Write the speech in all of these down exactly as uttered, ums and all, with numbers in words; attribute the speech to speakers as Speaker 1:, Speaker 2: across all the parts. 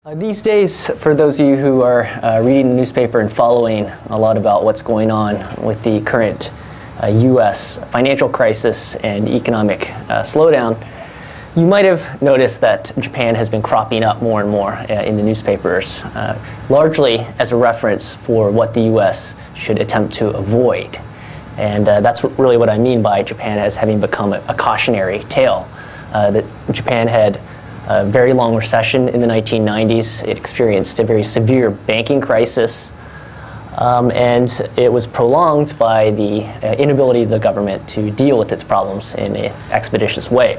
Speaker 1: Uh, these days, for those of you who are uh, reading the newspaper and following a lot about what's going on with the current uh, U S financial crisis and economic uh, slowdown, you might have noticed that Japan has been cropping up more and more uh, in the newspapers, uh, largely as a reference for what the U S should attempt to avoid. And uh, that's really what I mean by Japan as having become a, a cautionary tale. Uh, that Japan had a very long recession in the nineteen nineties. It experienced a very severe banking crisis, um, and it was prolonged by the uh, inability of the government to deal with its problems in an expeditious way.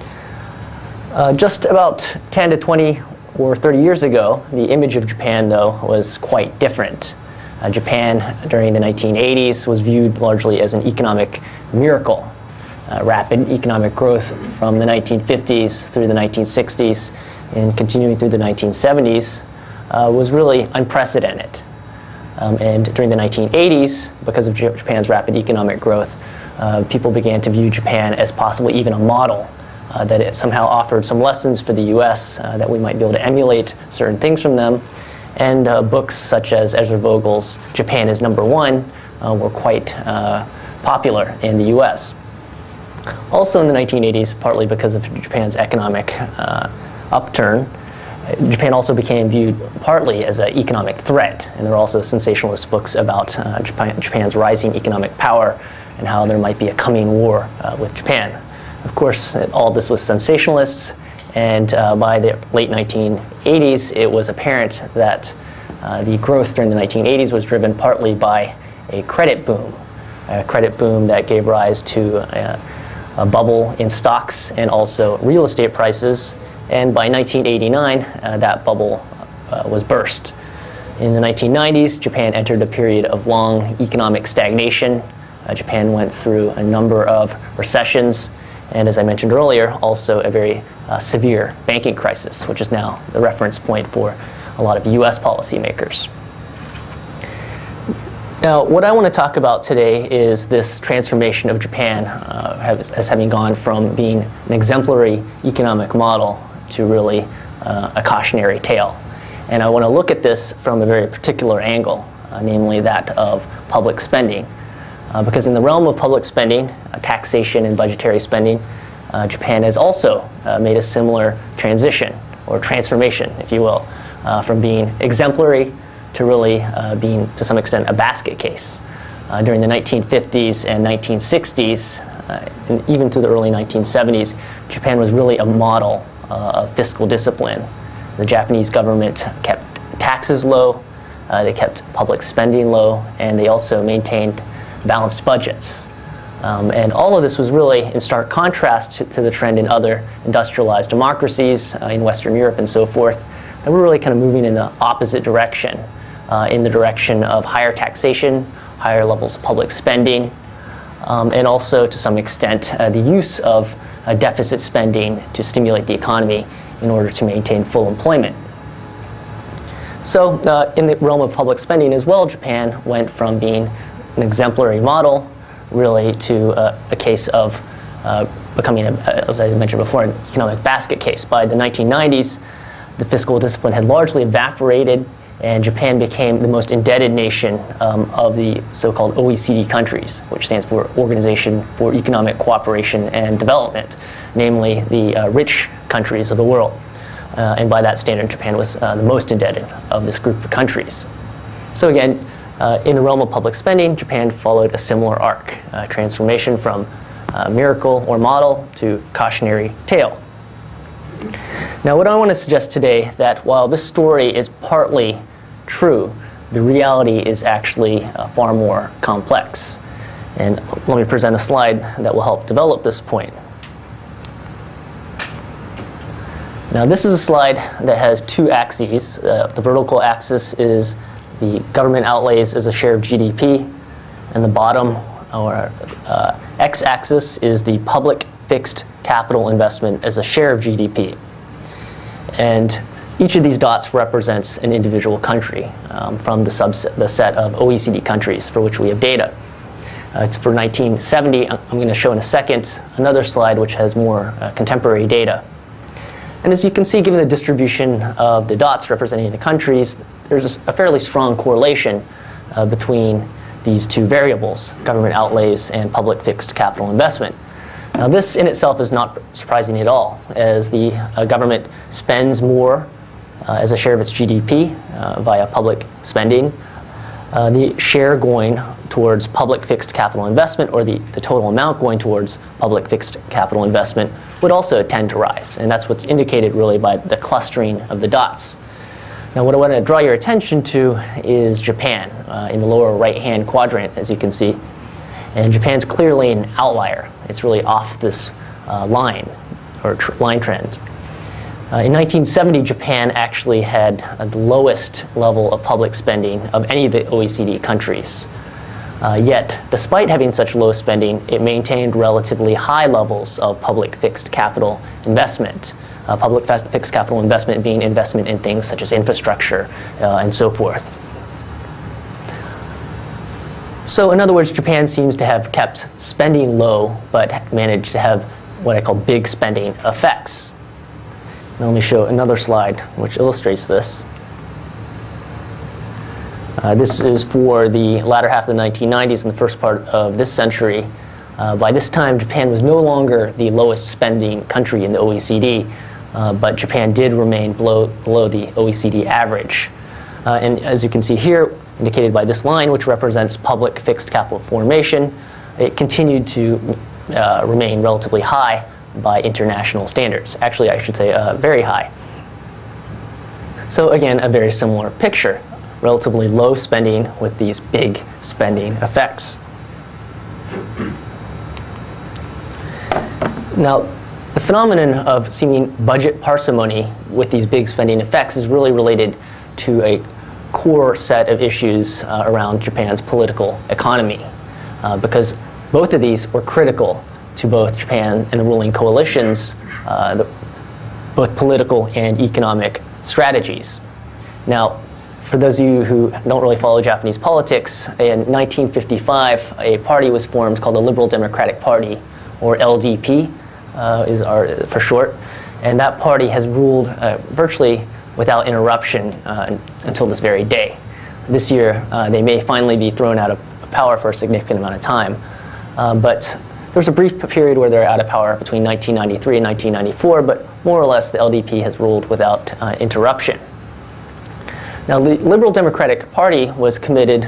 Speaker 1: Uh, just about ten to twenty or thirty years ago, the image of Japan, though, was quite different. Uh, Japan, during the nineteen eighties, was viewed largely as an economic miracle. Uh, rapid economic growth from the nineteen fifties through the nineteen sixties and continuing through the nineteen seventies uh, was really unprecedented. Um, and during the nineteen eighties, because of Japan's rapid economic growth, uh, people began to view Japan as possibly even a model, uh, that it somehow offered some lessons for the U S uh, that we might be able to emulate certain things from them. And uh, books such as Ezra Vogel's Japan is Number One uh, were quite uh, popular in the U S. Also in the nineteen eighties, partly because of Japan's economic uh, upturn, Japan also became viewed partly as an economic threat. And there are also sensationalist books about uh, Japan, Japan's rising economic power and how there might be a coming war uh, with Japan. Of course, all this was sensationalist, and uh, by the late nineteen eighties, it was apparent that uh, the growth during the nineteen eighties was driven partly by a credit boom, a credit boom that gave rise to uh, a bubble in stocks and also real estate prices, and by nineteen eighty-nine uh, that bubble uh, was burst. In the nineteen nineties, Japan entered a period of long economic stagnation. Uh, Japan went through a number of recessions, and as I mentioned earlier, also a very uh, severe banking crisis, which is now the reference point for a lot of U S policymakers. Now, what I want to talk about today is this transformation of Japan uh, as, as having gone from being an exemplary economic model to really uh, a cautionary tale. And I want to look at this from a very particular angle, uh, namely that of public spending. Uh, because in the realm of public spending, uh, taxation and budgetary spending, uh, Japan has also uh, made a similar transition, or transformation, if you will, uh, from being exemplary to really uh, being, to some extent, a basket case. Uh, during the nineteen fifties and nineteen sixties, uh, and even to the early nineteen seventies, Japan was really a model uh, of fiscal discipline. The Japanese government kept taxes low, uh, they kept public spending low, and they also maintained balanced budgets. Um, and all of this was really in stark contrast to, to the trend in other industrialized democracies uh, in Western Europe and so forth, that were really kind of moving in the opposite direction. Uh, in the direction of higher taxation, higher levels of public spending, um, and also to some extent uh, the use of uh, deficit spending to stimulate the economy in order to maintain full employment. So uh, in the realm of public spending as well, Japan went from being an exemplary model really to uh, a case of uh, becoming, a, as I mentioned before, an economic basket case. By the nineteen nineties, the fiscal discipline had largely evaporated, and Japan became the most indebted nation um, of the so-called O E C D countries, which stands for Organization for Economic Cooperation and Development, namely the uh, rich countries of the world. Uh, and by that standard, Japan was uh, the most indebted of this group of countries. So again, uh, in the realm of public spending, Japan followed a similar arc, uh, transformation from uh, miracle or model to cautionary tale. Now, what I want to suggest today, that while this story is partly true, the reality is actually uh, far more complex. And let me present a slide that will help develop this point. Now, this is a slide that has two axes. Uh, the vertical axis is the government outlays as a share of G D P, and the bottom, or uh, x-axis, is the public fixed capital investment as a share of G D P. And each of these dots represents an individual country um, from the, subset, the set of O E C D countries for which we have data. Uh, it's for nineteen seventy. I'm going to show in a second another slide which has more uh, contemporary data. And as you can see, given the distribution of the dots representing the countries, there's a fairly strong correlation uh, between these two variables, government outlays and public fixed capital investment. Now this in itself is not surprising at all, as the uh, government spends more uh, as a share of its G D P uh, via public spending. Uh, the share going towards public fixed capital investment, or the, the total amount going towards public fixed capital investment, would also tend to rise. And that's what's indicated really by the clustering of the dots. Now what I want to draw your attention to is Japan uh, in the lower right-hand quadrant, as you can see. And Japan's clearly an outlier. It's really off this uh, line, or tr line trend. Uh, in nineteen seventy, Japan actually had uh, the lowest level of public spending of any of the O E C D countries. Uh, yet, despite having such low spending, it maintained relatively high levels of public fixed capital investment. Uh, public fixed capital investment being investment in things such as infrastructure uh, and so forth. So in other words, Japan seems to have kept spending low, but managed to have what I call big spending effects. Now let me show another slide which illustrates this. Uh, this is for the latter half of the nineteen nineties and the first part of this century. Uh, by this time, Japan was no longer the lowest spending country in the O E C D, uh, but Japan did remain below, below the O E C D average. Uh, and as you can see here, indicated by this line, which represents public fixed capital formation, it continued to uh, remain relatively high by international standards. Actually, I should say uh, very high. So again, a very similar picture. Relatively low spending with these big spending effects. Now, the phenomenon of seeming budget parsimony with these big spending effects is really related to a core set of issues uh, around Japan's political economy, uh, because both of these were critical to both Japan and the ruling coalition's uh, the, both political and economic strategies. Now, for those of you who don't really follow Japanese politics, in nineteen fifty-five, a party was formed called the Liberal Democratic Party, or L D P uh, is our, for short, and that party has ruled uh, virtually without interruption uh, until this very day. This year, uh, they may finally be thrown out of power for a significant amount of time, uh, but there was a brief period where they're out of power between nineteen ninety-three and nineteen ninety-four, but more or less the L D P has ruled without uh, interruption. Now, the Liberal Democratic Party was committed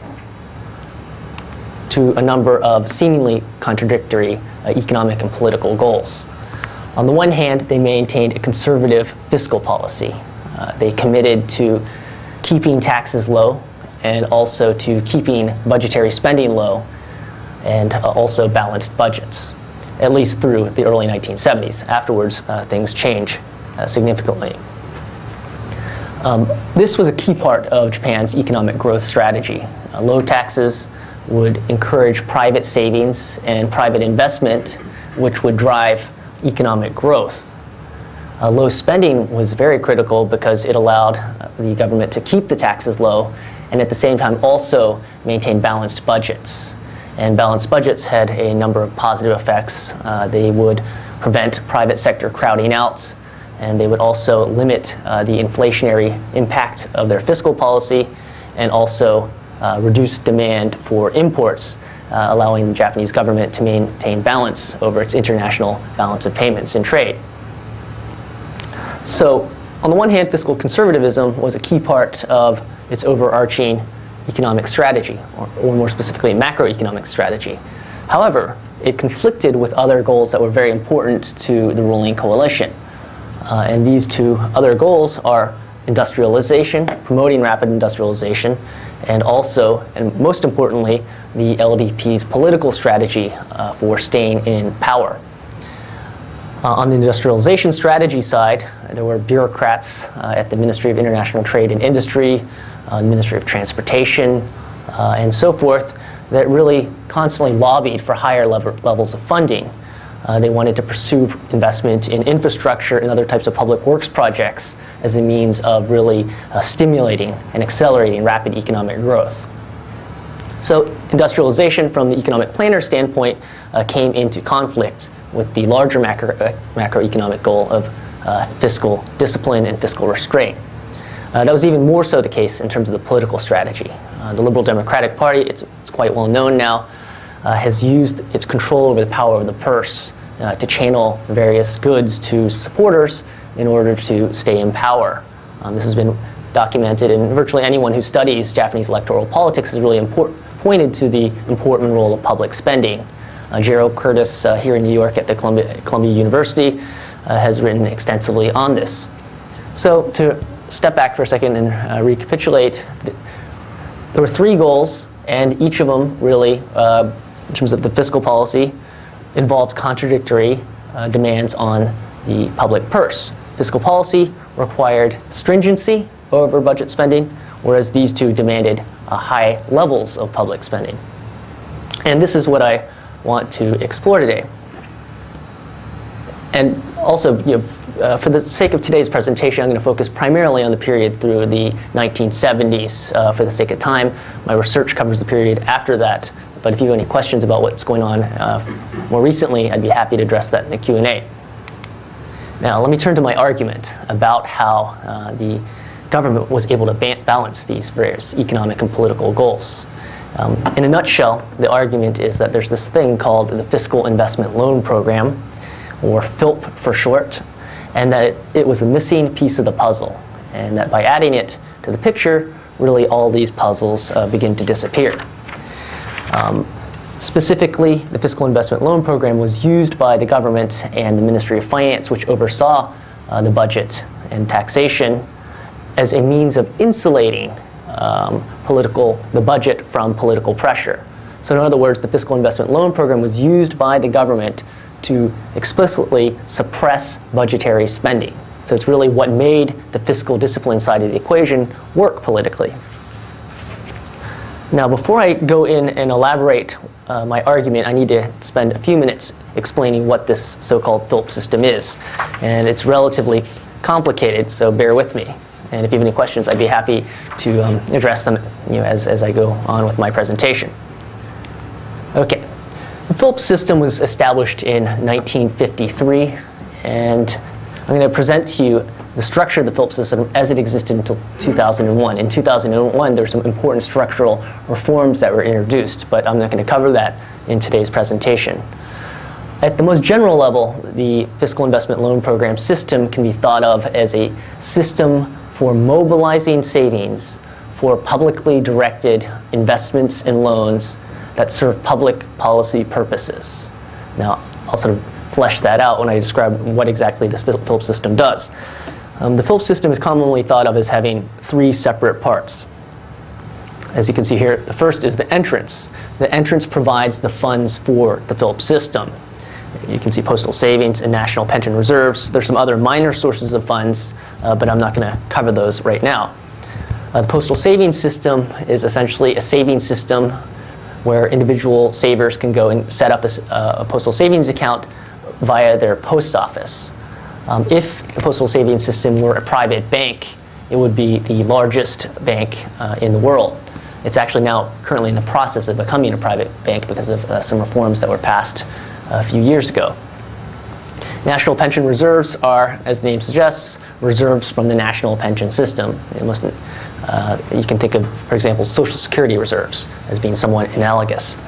Speaker 1: to a number of seemingly contradictory uh, economic and political goals. On the one hand, they maintained a conservative fiscal policy. Uh, they committed to keeping taxes low and also to keeping budgetary spending low and uh, also balanced budgets, at least through the early nineteen seventies. Afterwards, uh, things change uh, significantly. Um, this was a key part of Japan's economic growth strategy. Uh, low taxes would encourage private savings and private investment, which would drive economic growth. Uh, low spending was very critical because it allowed uh, the government to keep the taxes low and at the same time also maintain balanced budgets. And balanced budgets had a number of positive effects. Uh, they would prevent private sector crowding out, and they would also limit uh, the inflationary impact of their fiscal policy and also uh, reduce demand for imports, uh, allowing the Japanese government to maintain balance over its international balance of payments and trade. So, on the one hand, fiscal conservatism was a key part of its overarching economic strategy, or, or more specifically, macroeconomic strategy. However, it conflicted with other goals that were very important to the ruling coalition. Uh, and these two other goals are industrialization, promoting rapid industrialization, and also, and most importantly, the L D P's political strategy uh, for staying in power. Uh, on the industrialization strategy side, there were bureaucrats uh, at the Ministry of International Trade and Industry, uh, the Ministry of Transportation, uh, and so forth, that really constantly lobbied for higher level levels of funding. Uh, they wanted to pursue investment in infrastructure and other types of public works projects as a means of really uh, stimulating and accelerating rapid economic growth. So industrialization from the economic planner standpoint uh, came into conflict with the larger macro, uh, macroeconomic goal of uh, fiscal discipline and fiscal restraint. Uh, that was even more so the case in terms of the political strategy. Uh, the Liberal Democratic Party, it's, it's quite well known now, uh, has used its control over the power of the purse uh, to channel various goods to supporters in order to stay in power. Um, this has been documented, and virtually anyone who studies Japanese electoral politics has really import pointed to the important role of public spending. Uh, Gerald Curtis uh, here in New York at the Columbia, Columbia University uh, has written extensively on this. So to step back for a second and uh, recapitulate, th there were three goals, and each of them really, uh, in terms of the fiscal policy, involves contradictory uh, demands on the public purse. Fiscal policy required stringency over budget spending, whereas these two demanded uh, high levels of public spending. And this is what I want to explore today. And also, you know, uh, for the sake of today's presentation, I'm going to focus primarily on the period through the nineteen seventies uh, for the sake of time. My research covers the period after that, but if you have any questions about what's going on uh, more recently, I'd be happy to address that in the Q and A. Now, let me turn to my argument about how uh, the government was able to ba balance these various economic and political goals. Um, in a nutshell, the argument is that there's this thing called the Fiscal Investment Loan Program, or FILP for short, and that it, it was a missing piece of the puzzle, and that by adding it to the picture, really all these puzzles uh, begin to disappear. Um, specifically, the Fiscal Investment Loan Program was used by the government and the Ministry of Finance, which oversaw uh, the budget and taxation, as a means of insulating um, political, the budget from political pressure. So in other words, the Fiscal Investment Loan Program was used by the government to explicitly suppress budgetary spending. So it's really what made the fiscal discipline side of the equation work politically. Now, before I go in and elaborate uh, my argument, I need to spend a few minutes explaining what this so-called FILP system is. And it's relatively complicated, so bear with me. And if you have any questions, I'd be happy to um, address them you know, as, as I go on with my presentation. Okay. The FILP system was established in nineteen fifty-three, and I'm going to present to you the structure of the FILP system as it existed until two thousand one. In two thousand one, there's some important structural reforms that were introduced, but I'm not going to cover that in today's presentation. At the most general level, the Fiscal Investment Loan Program system can be thought of as a system for mobilizing savings for publicly directed investments and loans that serve public policy purposes. Now, I'll sort of flesh that out when I describe what exactly this FILP system does. Um, the FILP system is commonly thought of as having three separate parts. As you can see here, the first is the entrance. The entrance provides the funds for the FILP system. You can see postal savings and national pension reserves. There's some other minor sources of funds, uh, but I'm not going to cover those right now. Uh, the postal savings system is essentially a savings system where individual savers can go and set up a, uh, a postal savings account via their post office. Um, if the postal savings system were a private bank, it would be the largest bank uh, in the world. It's actually now currently in the process of becoming a private bank because of uh, some reforms that were passed a few years ago. National pension reserves are, as the name suggests, reserves from the national pension system. It must, uh, you can think of, for example, Social Security reserves as being somewhat analogous.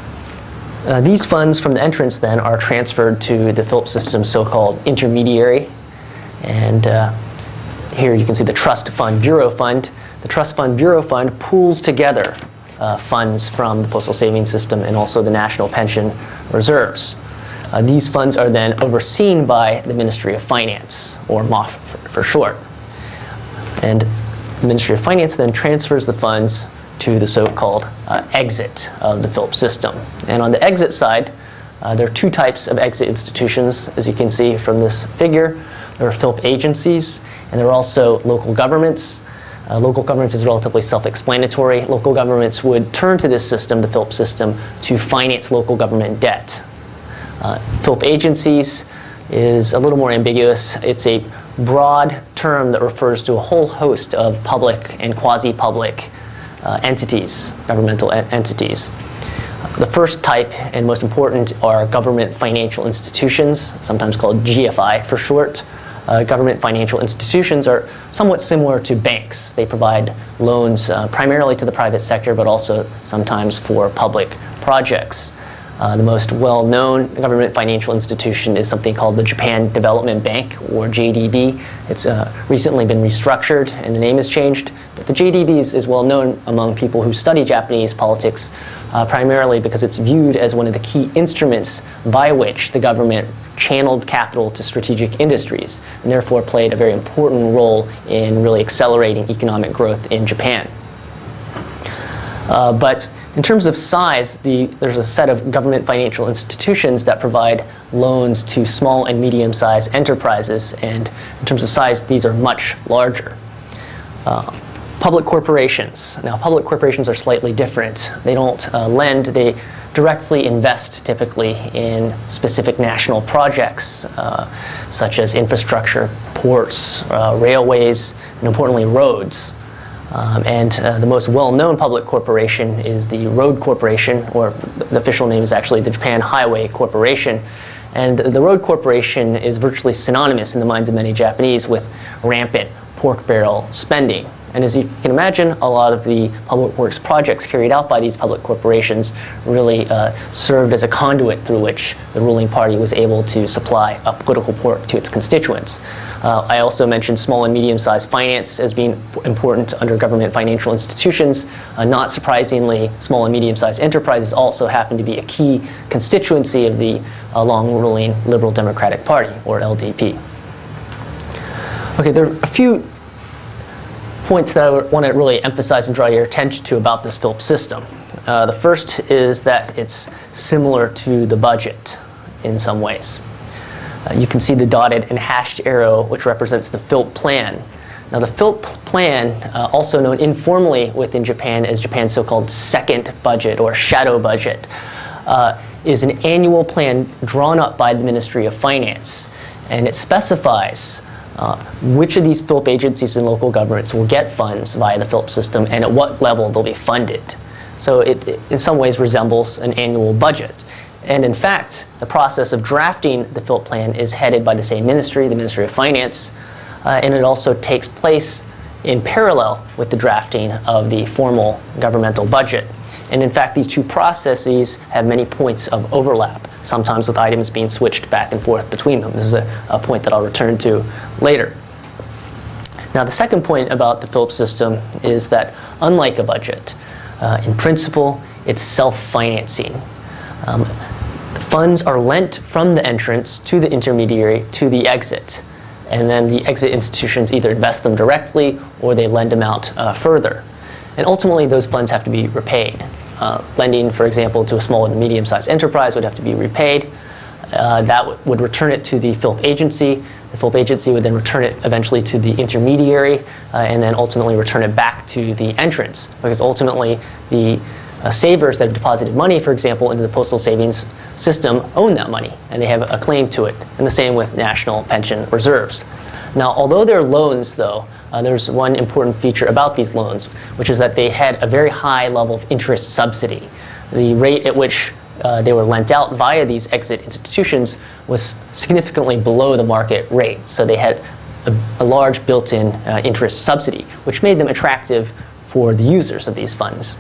Speaker 1: Uh, these funds from the entrance then are transferred to the FILP system's so-called intermediary. And uh, here you can see the Trust Fund Bureau Fund. The Trust Fund Bureau Fund pools together uh, funds from the postal savings system and also the national pension reserves. Uh, these funds are then overseen by the Ministry of Finance, or M O F for, for short. And the Ministry of Finance then transfers the funds to the so-called uh, exit of the FILP system. And on the exit side, uh, there are two types of exit institutions, as you can see from this figure. There are FILP agencies, and there are also local governments. Uh, local governments is relatively self-explanatory. Local governments would turn to this system, the FILP system, to finance local government debt. Uh, FILP agencies is a little more ambiguous. It's a broad term that refers to a whole host of public and quasi-public uh, entities, governmental en entities. Uh, the first type and most important are government financial institutions, sometimes called G F I for short. uh, government financial institutions are somewhat similar to banks. They provide loans uh, primarily to the private sector, but also sometimes for public projects. Uh, the most well-known government financial institution is something called the Japan Development Bank, or J D B. It's uh, recently been restructured and the name has changed, but the J D B is, is well known among people who study Japanese politics, uh, primarily because it's viewed as one of the key instruments by which the government channeled capital to strategic industries, and therefore played a very important role in really accelerating economic growth in Japan. Uh, but in terms of size, the, there's a set of government financial institutions that provide loans to small and medium-sized enterprises, and in terms of size, these are much larger. Uh, public corporations. Now, public corporations are slightly different. They don't uh, lend, they directly invest typically in specific national projects, uh, such as infrastructure, ports, uh, railways, and importantly, roads. Um, and uh, the most well-known public corporation is the Road Corporation, or the official name is actually the Japan Highway Corporation. And the Road Corporation is virtually synonymous in the minds of many Japanese with rampant pork barrel spending. And as you can imagine, a lot of the public works projects carried out by these public corporations really uh, served as a conduit through which the ruling party was able to supply a political pork to its constituents. Uh, I also mentioned small and medium-sized finance as being important under government financial institutions. Uh, not surprisingly, small and medium-sized enterprises also happen to be a key constituency of the uh, long-ruling Liberal Democratic Party, or L D P. Okay, there are a few points that I want to really emphasize and draw your attention to about this F I L P system. Uh, the first is that it's similar to the budget in some ways. Uh, you can see the dotted and hashed arrow, which represents the F I L P plan. Now, the F I L P plan, uh, also known informally within Japan as Japan's so-called second budget or shadow budget, uh, is an annual plan drawn up by the Ministry of Finance, and it specifies Uh, which of these F I L P agencies and local governments will get funds via the F I L P system and at what level they'll be funded. So it, it in some ways resembles an annual budget. And in fact, the process of drafting the F I L P plan is headed by the same ministry, the Ministry of Finance, uh, and it also takes place in parallel with the drafting of the formal governmental budget. And in fact, these two processes have many points of overlap, sometimes with items being switched back and forth between them. This is a, a point that I'll return to later. Now, the second point about the F I L P system is that, unlike a budget, uh, in principle, it's self-financing. Um, the funds are lent from the entrance to the intermediary to the exit. And then the exit institutions either invest them directly or they lend them out uh, further. And ultimately, those funds have to be repaid. Uh, lending, for example, to a small and medium-sized enterprise would have to be repaid. Uh, that would return it to the F I L P agency. The F I L P agency would then return it eventually to the intermediary, uh, and then ultimately return it back to the entrance. Because ultimately, the uh, savers that have deposited money, for example, into the postal savings system own that money, and they have a claim to it. And the same with national pension reserves. Now, although they're loans, though, Uh, there's one important feature about these loans, which is that they had a very high level of interest subsidy. The rate at which uh, they were lent out via these exit institutions was significantly below the market rate. So they had a, a large built-in uh, interest subsidy, which made them attractive for the users of these funds.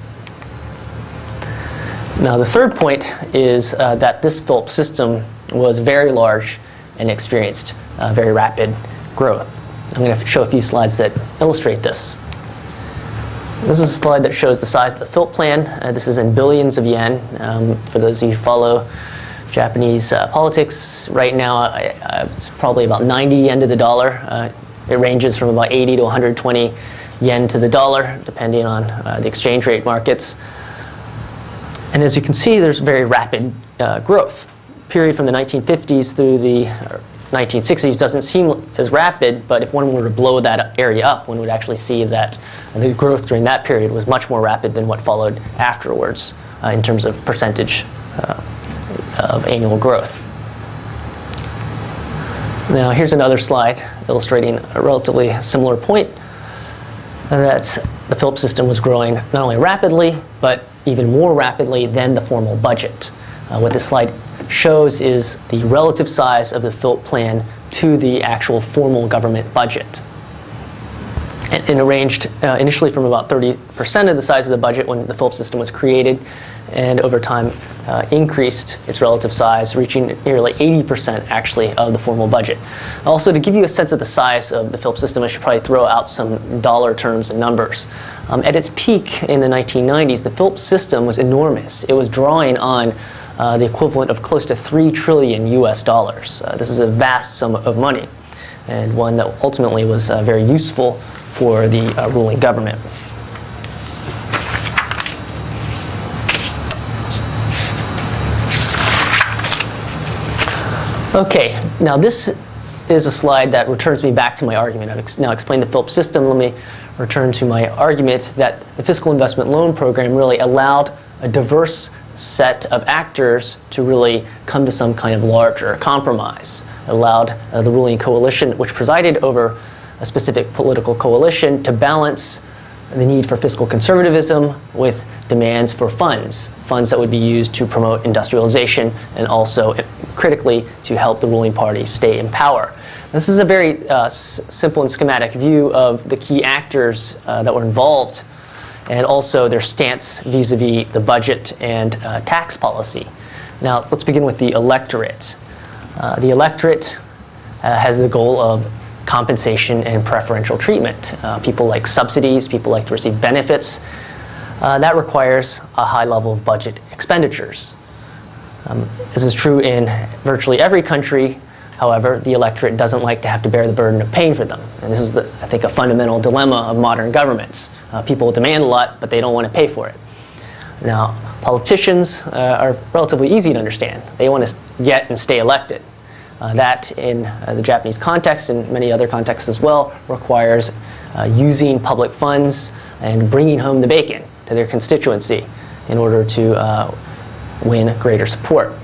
Speaker 1: Now, the third point is uh, that this F I L P system was very large and experienced uh, very rapid growth. I'm going to show a few slides that illustrate this. This is a slide that shows the size of the F I L P plan. Uh, this is in billions of yen. Um, for those of you who follow Japanese uh, politics, right now I, I, it's probably about ninety yen to the dollar. Uh, it ranges from about eighty to one hundred twenty yen to the dollar, depending on uh, the exchange rate markets. And as you can see, there's very rapid uh, growth. Period from the nineteen fifties through the nineteen sixties doesn't seem as rapid, but if one were to blow that area up, one would actually see that the growth during that period was much more rapid than what followed afterwards uh, in terms of percentage uh, of annual growth. Now, here's another slide illustrating a relatively similar point, that the F I L P system was growing not only rapidly, but even more rapidly than the formal budget. Uh, what this slide shows is the relative size of the F I L P plan to the actual formal government budget. And, and it ranged uh, initially from about thirty percent of the size of the budget when the F I L P system was created, and over time uh, increased its relative size, reaching nearly eighty percent actually of the formal budget. Also, to give you a sense of the size of the F I L P system, I should probably throw out some dollar terms and numbers. Um, at its peak in the nineteen nineties, the F I L P system was enormous. It was drawing on uh, the equivalent of close to three trillion U S dollars. Uh, this is a vast sum of money, and one that ultimately was uh, very useful for the uh, ruling government. Okay, now this is a slide that returns me back to my argument. I've ex now explained the F I L P system. Let me return to my argument that the Fiscal Investment Loan Program really allowed a diverse set of actors to really come to some kind of larger compromise. It allowed uh, the ruling coalition, which presided over a specific political coalition, to balance the need for fiscal conservatism with demands for funds, funds that would be used to promote industrialization and also, critically, to help the ruling party stay in power. This is a very uh, simple and schematic view of the key actors uh, that were involved, and also their stance vis-a-vis the budget and uh, tax policy. Now, let's begin with the electorate. Uh, the electorate uh, has the goal of compensation and preferential treatment. Uh, people like subsidies, people like to receive benefits. Uh, that requires a high level of budget expenditures. Um, this is true in virtually every country. However, the electorate doesn't like to have to bear the burden of paying for them. And this is, the, I think, a fundamental dilemma of modern governments. Uh, people demand a lot, but they don't want to pay for it. Now, politicians uh, are relatively easy to understand. They want to get and stay elected. Uh, that, in uh, the Japanese context and many other contexts as well, requires uh, using public funds and bringing home the bacon to their constituency in order to uh, win greater support.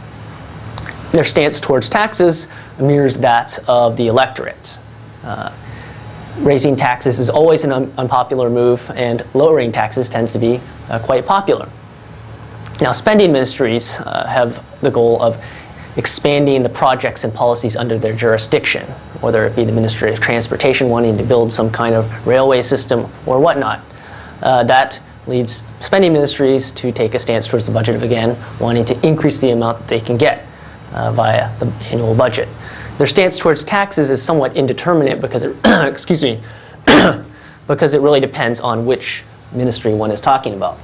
Speaker 1: Their stance towards taxes mirrors that of the electorate. Uh, raising taxes is always an un unpopular move, and lowering taxes tends to be uh, quite popular. Now, spending ministries uh, have the goal of expanding the projects and policies under their jurisdiction, whether it be the Ministry of Transportation wanting to build some kind of railway system or whatnot. Uh, that leads spending ministries to take a stance towards the budget, again, wanting to increase the amount that they can get uh, via the annual budget. Their stance towards taxes is somewhat indeterminate because it, excuse me, because it really depends on which ministry one is talking about.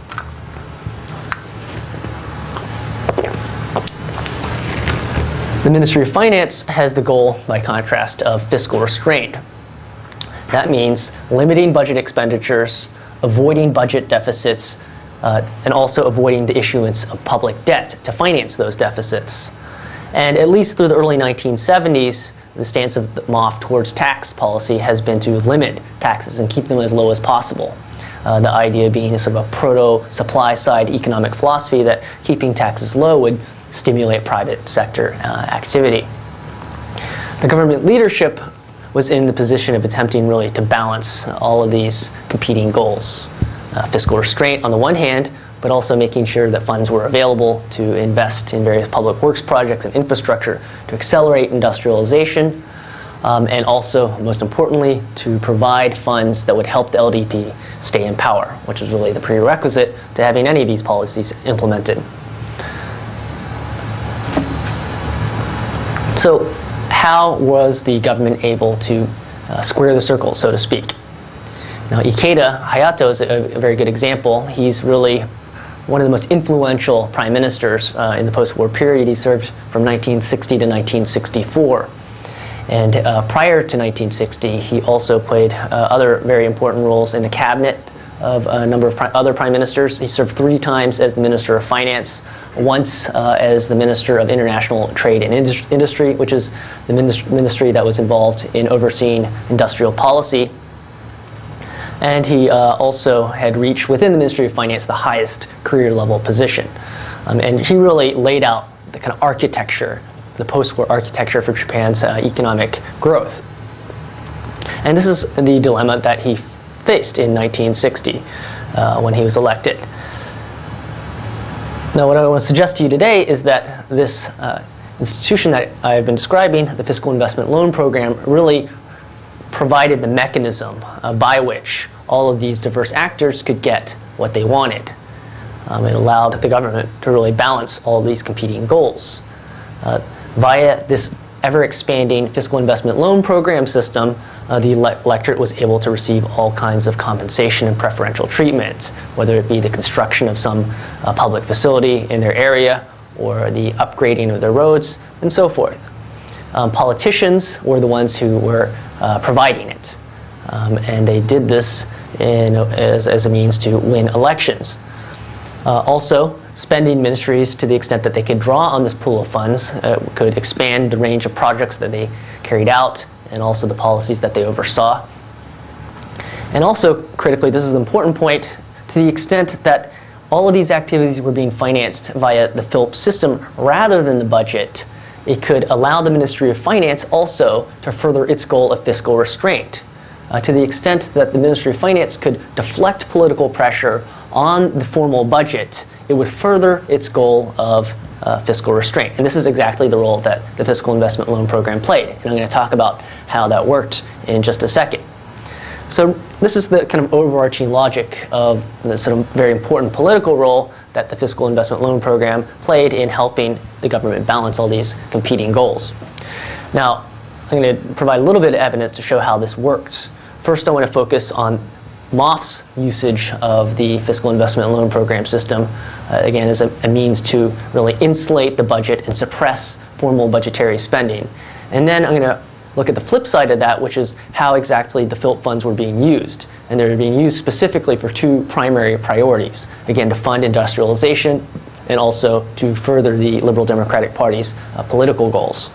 Speaker 1: The Ministry of Finance has the goal, by contrast, of fiscal restraint. That means limiting budget expenditures, avoiding budget deficits, uh, and also avoiding the issuance of public debt to finance those deficits. And at least through the early nineteen seventies, the stance of the M O F towards tax policy has been to limit taxes and keep them as low as possible. Uh, the idea being a sort of a proto-supply side economic philosophy that keeping taxes low would stimulate private sector uh, activity. The government leadership was in the position of attempting really to balance all of these competing goals. Uh, fiscal restraint on the one hand, but also making sure that funds were available to invest in various public works projects and infrastructure to accelerate industrialization, um, and also, most importantly, to provide funds that would help the L D P stay in power, which is really the prerequisite to having any of these policies implemented. So how was the government able to uh, square the circle, so to speak? Now, Ikeda Hayato is a, a very good example. He's really one of the most influential prime ministers uh, in the post-war period. He served from nineteen sixty to nineteen sixty-four. And uh, prior to nineteen sixty, he also played uh, other very important roles in the cabinet of a number of pri other prime ministers. He served three times as the Minister of Finance, once uh, as the Minister of International Trade and Indus Industry, which is the ministry, ministry that was involved in overseeing industrial policy. And he uh, also had reached within the Ministry of Finance the highest career level position. Um, and he really laid out the kind of architecture, the post-war architecture for Japan's uh, economic growth. And this is the dilemma that he faced in nineteen sixty uh, when he was elected. Now, what I want to suggest to you today is that this uh, institution that I've been describing, the Fiscal Investment Loan Program, really provided the mechanism uh, by which all of these diverse actors could get what they wanted. Um, it allowed the government to really balance all these competing goals. Uh, via this ever-expanding fiscal investment loan program system, uh, the electorate was able to receive all kinds of compensation and preferential treatment, whether it be the construction of some uh, public facility in their area or the upgrading of their roads, and so forth. Um, politicians were the ones who were uh, providing it, um, and they did this in, as, as a means to win elections. Uh, also, spending ministries, to the extent that they could draw on this pool of funds, uh, could expand the range of projects that they carried out and also the policies that they oversaw. And also, critically, this is an important point, to the extent that all of these activities were being financed via the F I L P system rather than the budget, it could allow the Ministry of Finance also to further its goal of fiscal restraint, uh, to the extent that the Ministry of Finance could deflect political pressure on the formal budget. It would further its goal of uh, fiscal restraint. And this is exactly the role that the Fiscal Investment Loan Program played. And I'm going to talk about how that worked in just a second. So this is the kind of overarching logic of the sort of very important political role that the Fiscal Investment Loan Program played in helping the government balance all these competing goals. Now, I'm going to provide a little bit of evidence to show how this works. First, I want to focus on M O F's usage of the Fiscal Investment Loan Program system, uh, again, as a, a means to really insulate the budget and suppress formal budgetary spending. And then I'm going to look at the flip side of that, which is how exactly the F I L P funds were being used. And they're being used specifically for two primary priorities. Again, to fund industrialization and also to further the Liberal Democratic Party's uh, political goals.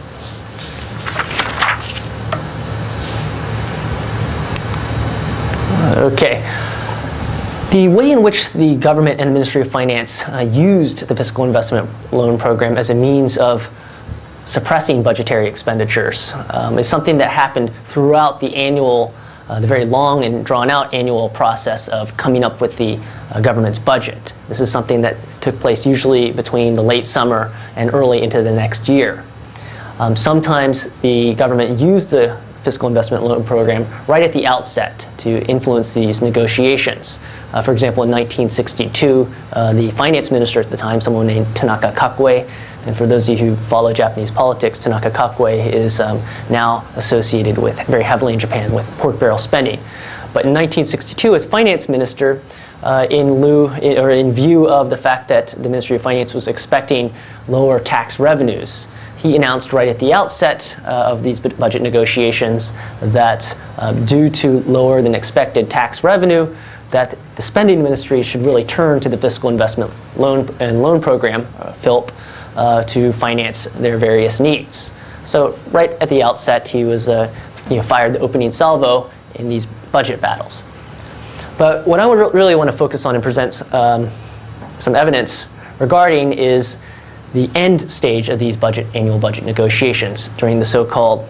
Speaker 1: Okay. The way in which the government and the Ministry of Finance uh, used the Fiscal Investment Loan Program as a means of suppressing budgetary expenditures um, is something that happened throughout the annual, uh, the very long and drawn-out annual process of coming up with the uh, government's budget. This is something that took place usually between the late summer and early into the next year. Um, sometimes the government used the Fiscal Investment Loan Program right at the outset to influence these negotiations. Uh, for example, in nineteen sixty-two, uh, the finance minister at the time, someone named Tanaka Kakue, and for those of you who follow Japanese politics, Tanaka Kakue is um, now associated with very heavily in Japan with pork barrel spending. But in nineteen sixty-two, as finance minister, uh, in lieu in, or in view of the fact that the Ministry of Finance was expecting lower tax revenues, he announced right at the outset uh, of these budget negotiations that uh, due to lower than expected tax revenue, that the spending ministry should really turn to the Fiscal Investment Loan and Loan Program, uh, F I L P, uh, to finance their various needs. So right at the outset, he was uh, you know, fired the opening salvo in these budget battles. But what I would re really want to focus on and present um, some evidence regarding is the end stage of these budget, annual budget negotiations during the so-called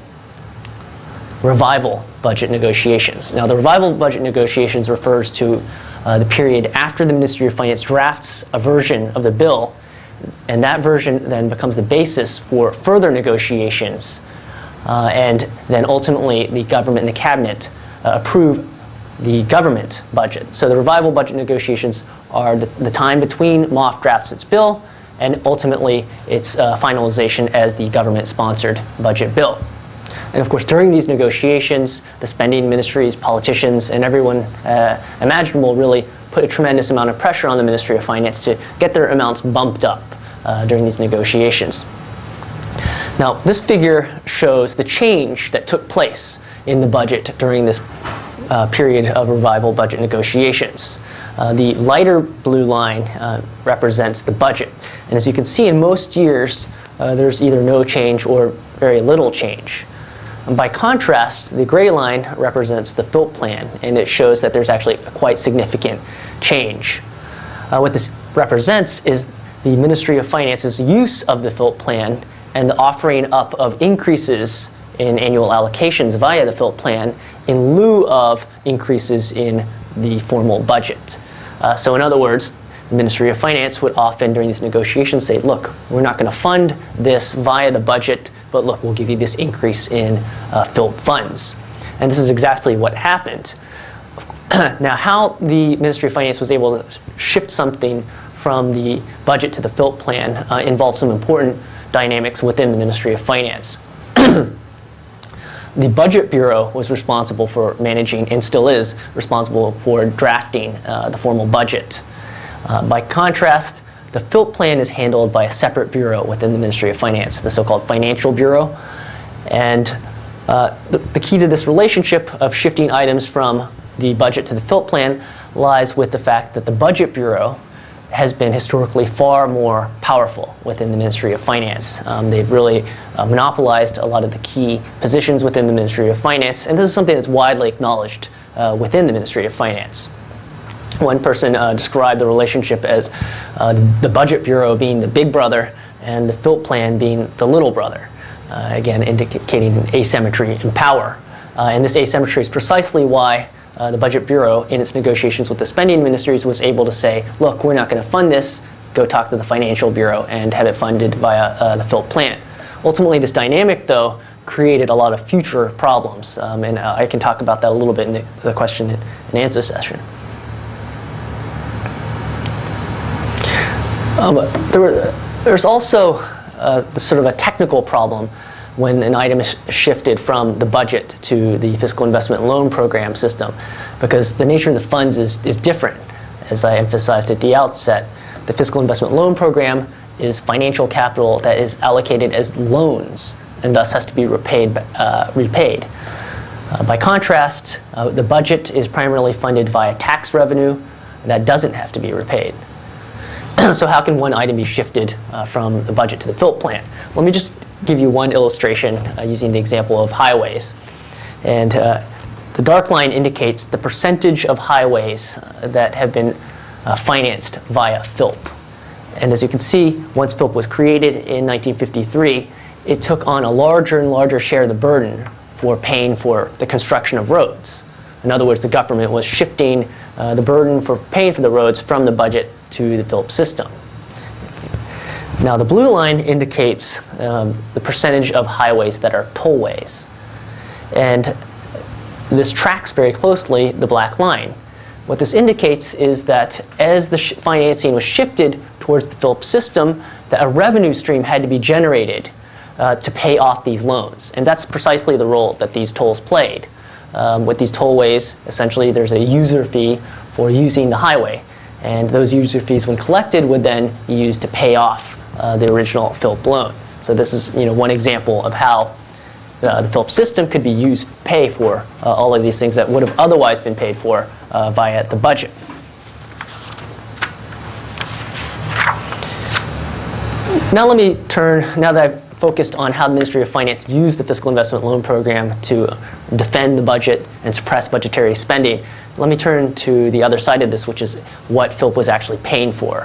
Speaker 1: revival budget negotiations. Now, the revival budget negotiations refers to uh, the period after the Ministry of Finance drafts a version of the bill, and that version then becomes the basis for further negotiations, uh, and then ultimately the government and the cabinet uh, approve the government budget. So the revival budget negotiations are the, the time between M O F drafts its bill and ultimately its uh, finalization as the government-sponsored budget bill. And of course, during these negotiations, the spending ministries, politicians, and everyone uh, imaginable really put a tremendous amount of pressure on the Ministry of Finance to get their amounts bumped up uh, during these negotiations. Now, this figure shows the change that took place in the budget during this uh, period of revival budget negotiations. Uh, the lighter blue line uh, represents the budget. And as you can see, in most years, uh, there's either no change or very little change. And by contrast, the gray line represents the F I L P plan, and it shows that there's actually a quite significant change. Uh, what this represents is the Ministry of Finance's use of the F I L P plan and the offering up of increases in annual allocations via the F I L P plan in lieu of increases in the formal budget. Uh, so in other words, the Ministry of Finance would often, during these negotiations, say, look, we're not going to fund this via the budget, but look, we'll give you this increase in uh, F I L P funds. And this is exactly what happened. Now, how the Ministry of Finance was able to shift something from the budget to the F I L P plan uh, involves some important dynamics within the Ministry of Finance. The Budget Bureau was responsible for managing, and still is responsible for drafting uh, the formal budget. Uh, by contrast, the F I L P plan is handled by a separate bureau within the Ministry of Finance, the so-called Financial Bureau. And uh, the, the key to this relationship of shifting items from the budget to the F I L P plan lies with the fact that the Budget Bureau has been historically far more powerful within the Ministry of Finance. Um, they've really uh, monopolized a lot of the key positions within the Ministry of Finance, and this is something that's widely acknowledged uh, within the Ministry of Finance. One person uh, described the relationship as uh, the, the Budget Bureau being the big brother and the F I L P plan being the little brother, uh, again indicating asymmetry in power. Uh, and this asymmetry is precisely why Uh, the Budget Bureau, in its negotiations with the spending ministries, was able to say, look, we're not going to fund this, go talk to the Financial Bureau and have it funded via uh, the F I L P plan. Ultimately, this dynamic, though, created a lot of future problems, um, and uh, I can talk about that a little bit in the, the question and answer session. Um, there were, there's also uh, the sort of a technical problem when an item is shifted from the budget to the Fiscal Investment Loan Program system, because the nature of the funds is, is different. As I emphasized at the outset, the Fiscal Investment Loan Program is financial capital that is allocated as loans and thus has to be repaid. Uh, repaid. Uh, by contrast, uh, the budget is primarily funded via tax revenue that doesn't have to be repaid. So how can one item be shifted uh, from the budget to the F I L P plan? Let me just give you one illustration uh, using the example of highways. And uh, the dark line indicates the percentage of highways uh, that have been uh, financed via F I L P. And as you can see, once F I L P was created in nineteen fifty-three, it took on a larger and larger share of the burden for paying for the construction of roads. In other words, the government was shifting uh, the burden for paying for the roads from the budget to the F I L P system. Now, the blue line indicates um, the percentage of highways that are tollways. And this tracks very closely the black line. What this indicates is that as the sh financing was shifted towards the F I L P system, that a revenue stream had to be generated uh, to pay off these loans. And that's precisely the role that these tolls played. Um, with these tollways, essentially there's a user fee for using the highway. And those user fees, when collected, would then be used to pay off uh, the original F I L P loan. So this is you know, one example of how uh, the F I L P system could be used to pay for uh, all of these things that would have otherwise been paid for uh, via the budget. Now let me turn, now that I've focused on how the Ministry of Finance used the Fiscal Investment Loan Program to defend the budget and suppress budgetary spending, let me turn to the other side of this, which is what F I L P was actually paying for.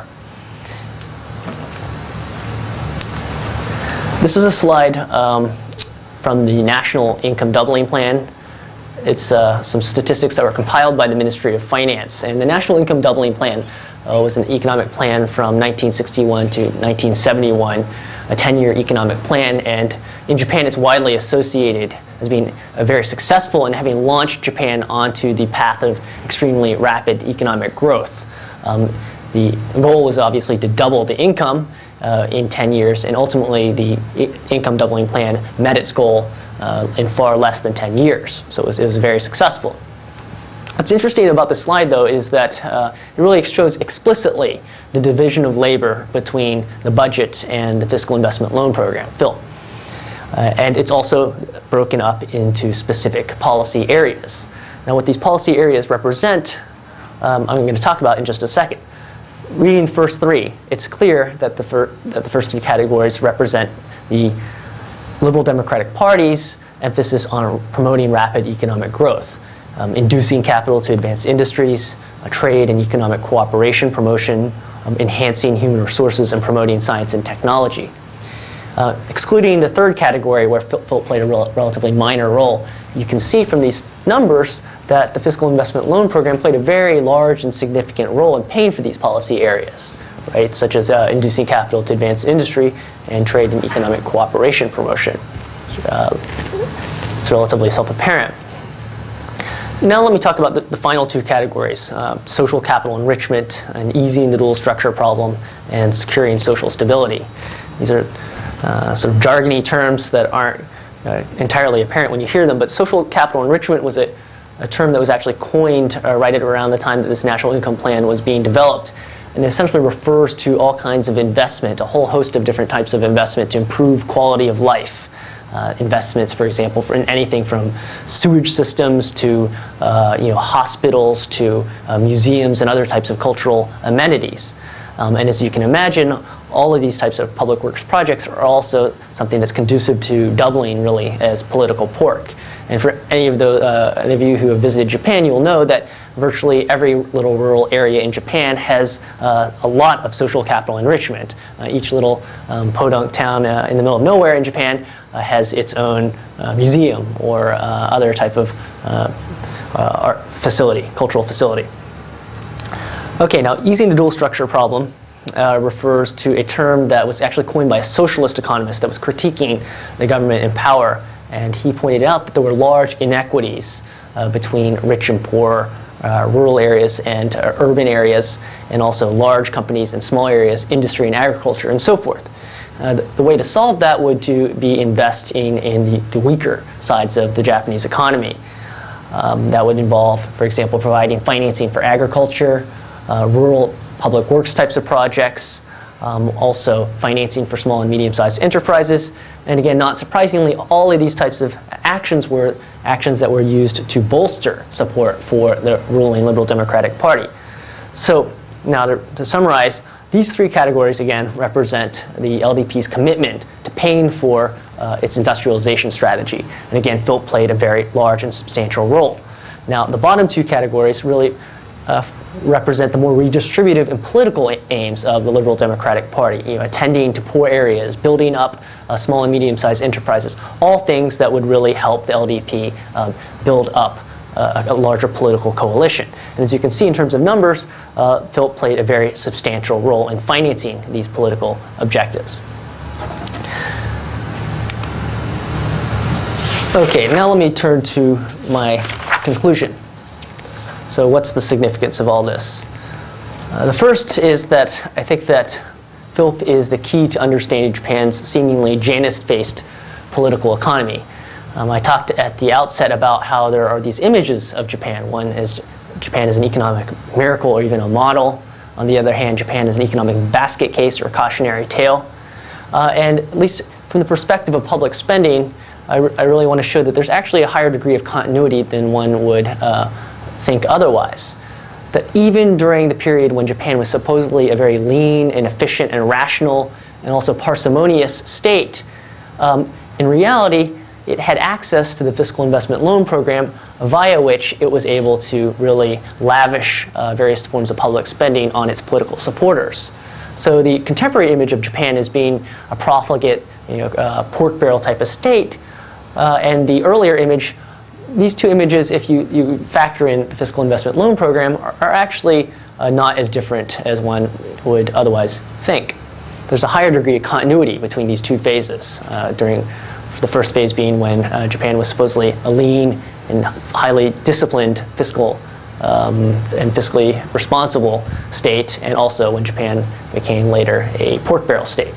Speaker 1: This is a slide um, from the National Income Doubling Plan. It's uh, some statistics that were compiled by the Ministry of Finance. And the National Income Doubling Plan uh, was an economic plan from nineteen sixty-one to nineteen seventy-one, a ten-year economic plan. And in Japan, it's widely associated as being uh, very successful in having launched Japan onto the path of extremely rapid economic growth. Um, the goal was obviously to double the income uh, in ten years, and ultimately the income doubling plan met its goal uh, in far less than ten years. So it was, it was very successful. What's interesting about this slide, though, is that uh, it really shows explicitly the division of labor between the budget and the Fiscal Investment Loan Program, F I L P. Uh, and it's also broken up into specific policy areas. Now, what these policy areas represent, um, I'm going to talk about in just a second. Reading the first three, it's clear that the, fir that the first three categories represent the Liberal Democratic Party's emphasis on promoting rapid economic growth, um, inducing capital to advance industries, uh, trade and economic cooperation promotion, um, enhancing human resources, and promoting science and technology. Uh, excluding the third category, where F I L P played a rel relatively minor role, you can see from these numbers that the Fiscal Investment Loan Program played a very large and significant role in paying for these policy areas, right, such as uh, inducing capital to advance industry and trade and economic cooperation promotion. Uh, it's relatively self-apparent. Now let me talk about the, the final two categories, uh, social capital enrichment and easing the dual structure problem and securing social stability. These are uh, sort of jargony terms that aren't uh, entirely apparent when you hear them, but social capital enrichment was a, a term that was actually coined uh, right at around the time that this national income plan was being developed, and it essentially refers to all kinds of investment, a whole host of different types of investment to improve quality of life. Uh, investments, for example, for in anything from sewage systems to uh, you know, hospitals to uh, museums and other types of cultural amenities. Um, and as you can imagine, all of these types of public works projects are also something that's conducive to doubling, really, as political pork. And for any of, the, uh, any of you who have visited Japan, you'll know that virtually every little rural area in Japan has uh, a lot of social capital enrichment. Uh, each little um, podunk town uh, in the middle of nowhere in Japan uh, has its own uh, museum or uh, other type of uh, uh, art facility, cultural facility. Okay, now easing the dual structure problem uh, refers to a term that was actually coined by a socialist economist that was critiquing the government in power. And he pointed out that there were large inequities uh, between rich and poor, uh, rural areas and uh, urban areas, and also large companies and small areas, industry and agriculture, and so forth. Uh, the, the way to solve that would to be investing in the, the weaker sides of the Japanese economy. Um, that would involve, for example, providing financing for agriculture, uh, rural public works types of projects, Um, also financing for small and medium-sized enterprises. And again, not surprisingly, all of these types of actions were actions that were used to bolster support for the ruling Liberal Democratic Party. So now to, to summarize, these three categories, again, represent the L D P's commitment to paying for uh, its industrialization strategy. And again, F I L P played a very large and substantial role. Now, the bottom two categories really uh, represent the more redistributive and political aims of the Liberal Democratic Party, you know, attending to poor areas, building up uh, small and medium-sized enterprises, all things that would really help the L D P um, build up uh, a larger political coalition. And as you can see in terms of numbers, uh, F I L P played a very substantial role in financing these political objectives. Okay, now let me turn to my conclusion. So what's the significance of all this? Uh, the first is that I think that F I L P is the key to understanding Japan's seemingly Janus-faced political economy. Um, I talked at the outset about how there are these images of Japan. One is Japan is an economic miracle or even a model. On the other hand, Japan is an economic basket case or a cautionary tale. Uh, and at least from the perspective of public spending, I, re I really want to show that there's actually a higher degree of continuity than one would uh, think otherwise. That even during the period when Japan was supposedly a very lean and efficient and rational and also parsimonious state, um, in reality it had access to the Fiscal Investment Loan Program via which it was able to really lavish uh, various forms of public spending on its political supporters. So the contemporary image of Japan as being a profligate, you know, uh, pork barrel type of state, uh, and the earlier image, these two images, if you, you factor in the Fiscal Investment Loan Program, are, are actually uh, not as different as one would otherwise think. There's a higher degree of continuity between these two phases, uh, during the first phase being when uh, Japan was supposedly a lean and highly disciplined fiscal um, and fiscally responsible state, and also when Japan became later a pork barrel state.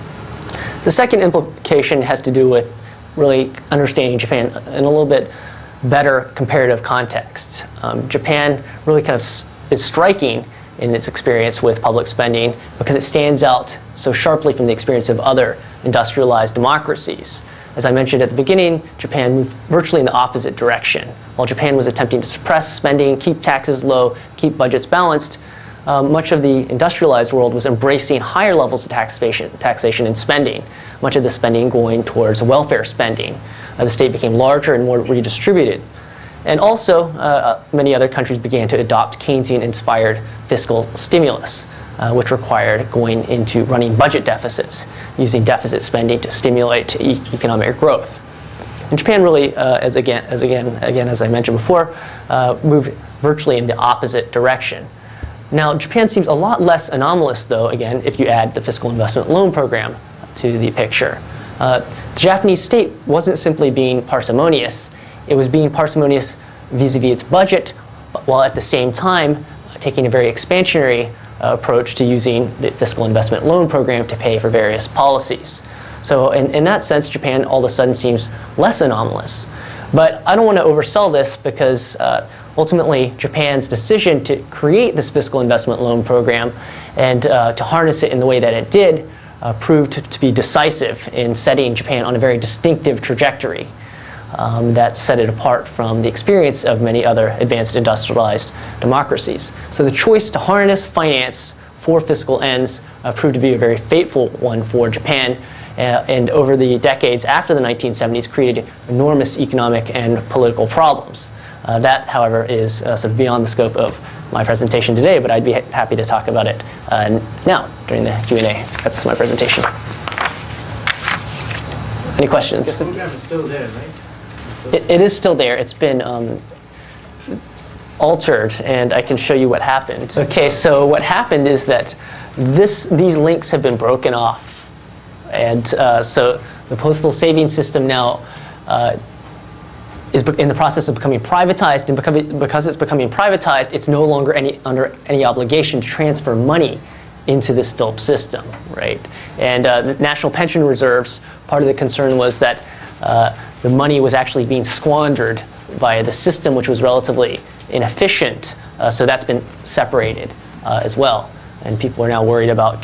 Speaker 1: The second implication has to do with really understanding Japan in a little bit better comparative context. Um, Japan really kind of is striking in its experience with public spending because it stands out so sharply from the experience of other industrialized democracies. As I mentioned at the beginning, Japan moved virtually in the opposite direction. While Japan was attempting to suppress spending, keep taxes low, keep budgets balanced, um, much of the industrialized world was embracing higher levels of taxation, taxation and spending, much of the spending going towards welfare spending. Uh, the state became larger and more redistributed. And also, uh, many other countries began to adopt Keynesian-inspired fiscal stimulus, uh, which required going into running budget deficits, using deficit spending to stimulate e economic growth. And Japan really, uh, as again, as again, again, as I mentioned before, uh, moved virtually in the opposite direction. Now, Japan seems a lot less anomalous, though, again, if you add the Fiscal Investment Loan Program to the picture. Uh, the Japanese state wasn't simply being parsimonious. It was being parsimonious vis-a-vis its budget, while at the same time taking a very expansionary uh, approach to using the Fiscal Investment Loan Program to pay for various policies. So in, in that sense, Japan all of a sudden seems less anomalous. But I don't want to oversell this because uh, ultimately Japan's decision to create this Fiscal Investment Loan Program and uh, to harness it in the way that it did uh, proved to, to be decisive in setting Japan on a very distinctive trajectory um, that set it apart from the experience of many other advanced industrialized democracies. So the choice to harness finance for fiscal ends uh, proved to be a very fateful one for Japan. Uh, and over the decades after the nineteen seventies created enormous economic and political problems. Uh, that, however, is uh, sort of beyond the scope of my presentation today, but I'd be ha happy to talk about it uh, now during the Q and A. That's my presentation. Any questions?
Speaker 2: The program is still there, right? Still
Speaker 1: it, it is still there. It's been um, altered, and I can show you what happened. Okay, so what happened is that this, these links have been broken off. And uh, so the postal savings system now uh, is in the process of becoming privatized, and becoming, because it's becoming privatized, it's no longer any, under any obligation to transfer money into this F I L P system, right? And uh, the national pension reserves, part of the concern was that uh, the money was actually being squandered by the system, which was relatively inefficient. Uh, so that's been separated uh, as well. And people are now worried about,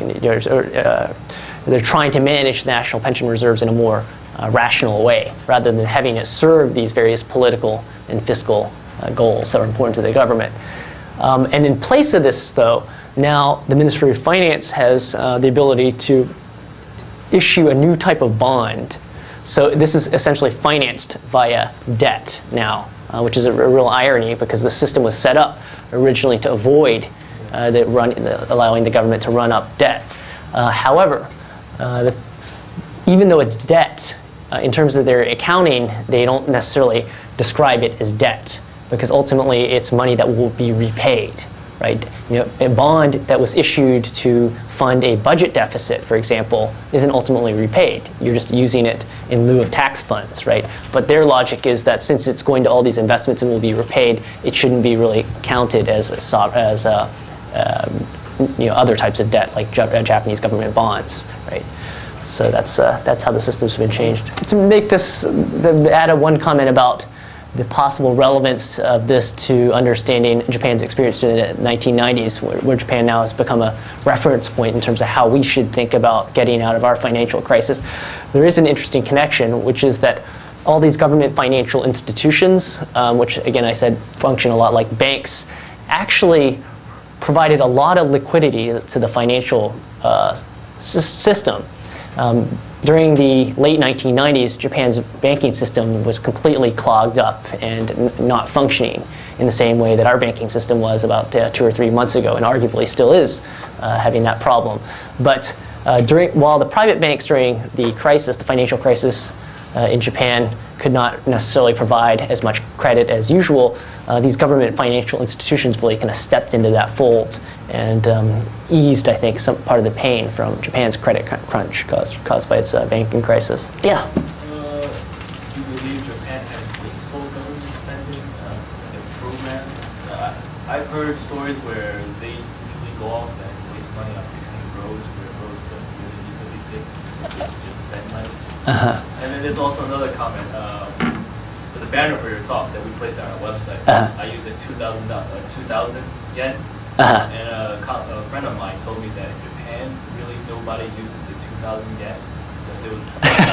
Speaker 1: uh, they're trying to manage national pension reserves in a more uh, rational way, rather than having it serve these various political and fiscal uh, goals that are important to the government. Um, and in place of this, though, now the Ministry of Finance has uh, the ability to issue a new type of bond. So this is essentially financed via debt now, uh, which is a, a real irony because the system was set up originally to avoid uh, the run, the, allowing the government to run up debt. Uh, however, uh, the, even though it's debt, uh, in terms of their accounting, they don't necessarily describe it as debt because ultimately it's money that will be repaid. Right? You know, a bond that was issued to fund a budget deficit, for example, isn't ultimately repaid. You're just using it in lieu of tax funds, right? But their logic is that since it's going to all these investments and will be repaid, it shouldn't be really counted as a, as a, um, you know, other types of debt, like Japanese government bonds, right? So that's uh, that's how the system's been changed. To make this, the, add a one comment about the possible relevance of this to understanding Japan's experience in the nineteen nineties, where, where Japan now has become a reference point in terms of how we should think about getting out of our financial crisis. There is an interesting connection, which is that all these government financial institutions, um, which again I said function a lot like banks, actually provided a lot of liquidity to the financial uh, system. Um, During the late nineteen nineties, Japan's banking system was completely clogged up and n not functioning in the same way that our banking system was about uh, two or three months ago, and arguably still is uh, having that problem. But uh, during, while the private banks during the crisis, the financial crisis uh, in Japan, could not necessarily provide as much credit as usual, uh, these government financial institutions really kind of stepped into that fold and um, eased, I think, some part of the pain from Japan's credit crunch caused, caused by its uh, banking crisis. Yeah?
Speaker 2: Uh, do you believe Japan has wasteful government spending, uh, some of their programs? Uh, I've heard stories where they usually go off and waste money on fixing roads where roads don't really need to be fixed. They just spend money.
Speaker 1: Uh-huh.
Speaker 2: And then there's also another comment. Um, for the banner for your talk that we placed on our website,
Speaker 1: uh-huh.
Speaker 2: I used a two thousand yen.
Speaker 1: Uh-huh.
Speaker 2: And a, a friend of mine told me that in Japan, really nobody uses the two thousand yen. Because it was,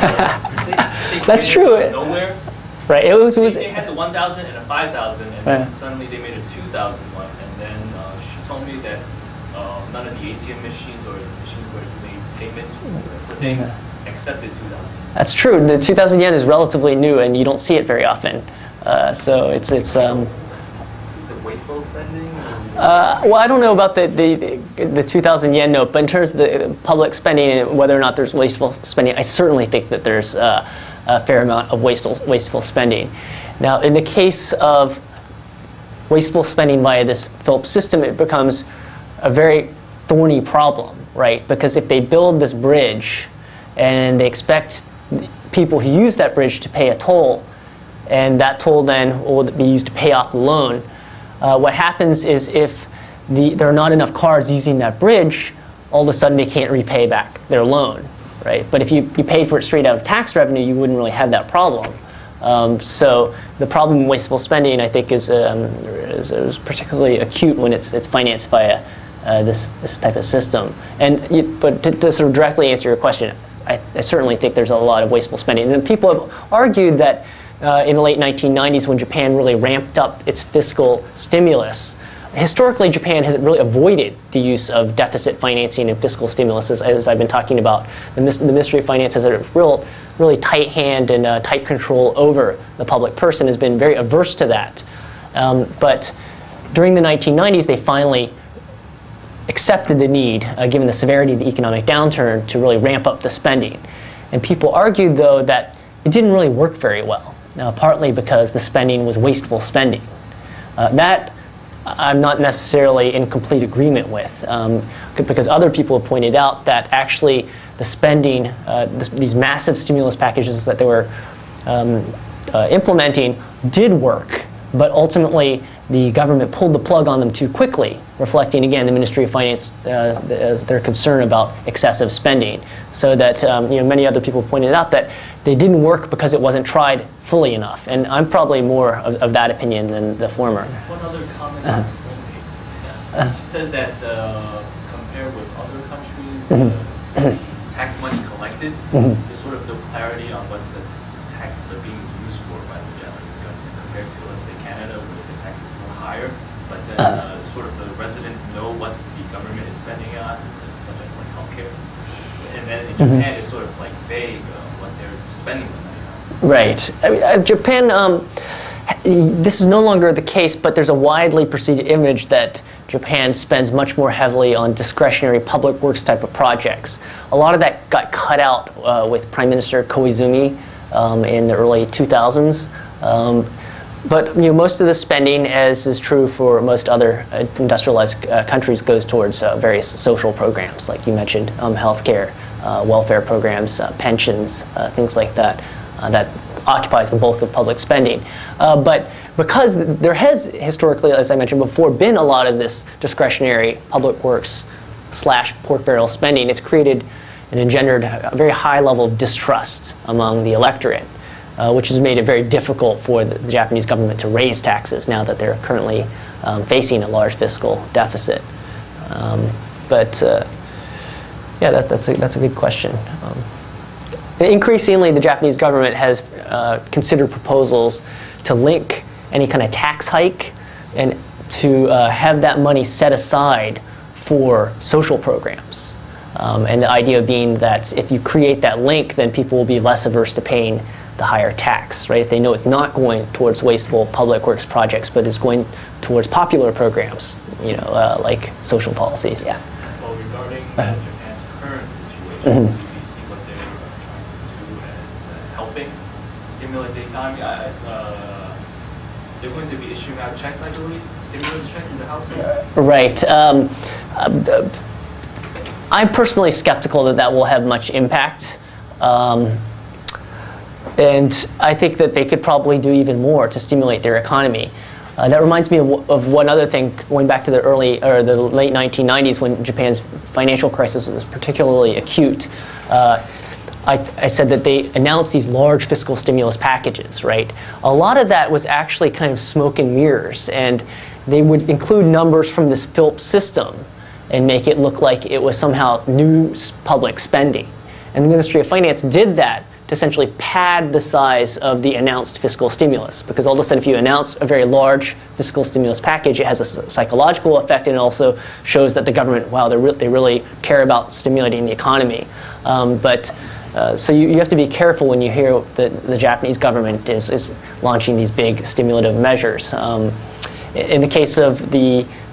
Speaker 2: they, they
Speaker 1: That's true.
Speaker 2: It nowhere.
Speaker 1: Right. It was. was
Speaker 2: they, they had the one thousand and a five thousand, and
Speaker 1: right.
Speaker 2: then suddenly they made a two thousand one. And then uh, she told me that uh, none of the A T M machines or the machines where you made payments for, for things yeah. accepted two thousand.
Speaker 1: That's true. The two thousand yen is relatively new, and you don't see it very often. Uh, so it's it's. Um,
Speaker 2: Is it wasteful spending?
Speaker 1: Uh, well, I don't know about the, the, the two thousand yen note, but in terms of the public spending and whether or not there's wasteful spending, I certainly think that there's uh, a fair amount of wasteful, wasteful spending. Now, in the case of wasteful spending via this F I L P system, it becomes a very thorny problem, right? Because if they build this bridge and they expect people who use that bridge to pay a toll, and that toll then will be used to pay off the loan, uh, what happens is if the, there are not enough cars using that bridge, all of a sudden they can't repay back their loan, right? But if you, you paid for it straight out of tax revenue, you wouldn't really have that problem. Um, so the problem in wasteful spending, I think, is, um, is, is particularly acute when it's, it's financed via uh, this, this type of system. And you, but to, to sort of directly answer your question, I, I certainly think there's a lot of wasteful spending. And people have argued that uh, in the late nineteen nineties, when Japan really ramped up its fiscal stimulus, historically, Japan has really avoided the use of deficit financing and fiscal stimulus, as, as I've been talking about. The, the Ministry of Finance has a real, really tight hand and uh, tight control over the public purse and has been very averse to that. Um, but during the nineteen nineties, they finally accepted the need, uh, given the severity of the economic downturn, to really ramp up the spending. And people argued, though, that it didn't really work very well, uh, partly because the spending was wasteful spending. Uh, that I'm not necessarily in complete agreement with, um, because other people have pointed out that actually the spending, uh, this, these massive stimulus packages that they were um, uh, implementing did work, but ultimately the government pulled the plug on them too quickly, reflecting again the Ministry of Finance uh, as their concern about excessive spending. So that um, you know, many other people pointed out that they didn't work because it wasn't tried fully enough. And I'm probably more of, of that opinion than the former.
Speaker 2: One other comment.
Speaker 1: Uh,
Speaker 2: uh, she says that uh, compared with other countries,
Speaker 1: mm-hmm.
Speaker 2: uh, the tax money collected,
Speaker 1: mm-hmm.
Speaker 2: there's sort of no clarity on what the taxes are being used for by the Japanese government compared to, let's say, Canada, where the taxes were higher, but then uh, sort of the residents know what the government is spending on, such as like healthcare. And then in Japan, mm-hmm. it's sort of like vague uh, what they're spending the money on. Right.
Speaker 1: I mean, uh, Japan, um, this is no longer the case, but there's a widely perceived image that Japan spends much more heavily on discretionary public works type of projects. A lot of that got cut out uh, with Prime Minister Koizumi um, in the early two thousands. Um, but you know, most of the spending, as is true for most other uh, industrialized uh, countries, goes towards uh, various social programs, like you mentioned, um, healthcare, uh, welfare programs, uh, pensions, uh, things like that. Uh, that occupies the bulk of public spending. Uh, but because th there has historically, as I mentioned before, been a lot of this discretionary public works slash pork barrel spending, it's created and engendered a very high level of distrust among the electorate, uh, which has made it very difficult for the, the Japanese government to raise taxes now that they're currently um, facing a large fiscal deficit. Um, but uh, yeah, that, that's, a, that's a good question. Um, Increasingly, the Japanese government has uh, considered proposals to link any kind of tax hike and to uh, have that money set aside for social programs. Um, and the idea being that if you create that link, then people will be less averse to paying the higher tax, right? If they know it's not going towards wasteful public works projects, but it's going towards popular programs, you know, uh, like social policies. Yeah.
Speaker 2: Well, regarding uh,
Speaker 1: Uh-huh.
Speaker 2: Japan's current situation,
Speaker 1: Mm-hmm.
Speaker 2: stimulate the economy. I, uh, they're going to be issuing out checks, I believe, stimulus checks to households.
Speaker 1: Right. Um, uh, I'm personally skeptical that that will have much impact. Um, and I think that they could probably do even more to stimulate their economy. Uh, that reminds me of, of one other thing, going back to the early or the late nineteen nineties when Japan's financial crisis was particularly acute. Uh, I, I said that they announced these large fiscal stimulus packages, right? A lot of that was actually kind of smoke and mirrors, and they would include numbers from this F I L P system and make it look like it was somehow new public spending. And the Ministry of Finance did that to essentially pad the size of the announced fiscal stimulus, because all of a sudden if you announce a very large fiscal stimulus package, it has a psychological effect, and it also shows that the government, wow, re they really care about stimulating the economy. Um, but Uh, so you, you have to be careful when you hear that the Japanese government is, is launching these big stimulative measures. Um, in the case of the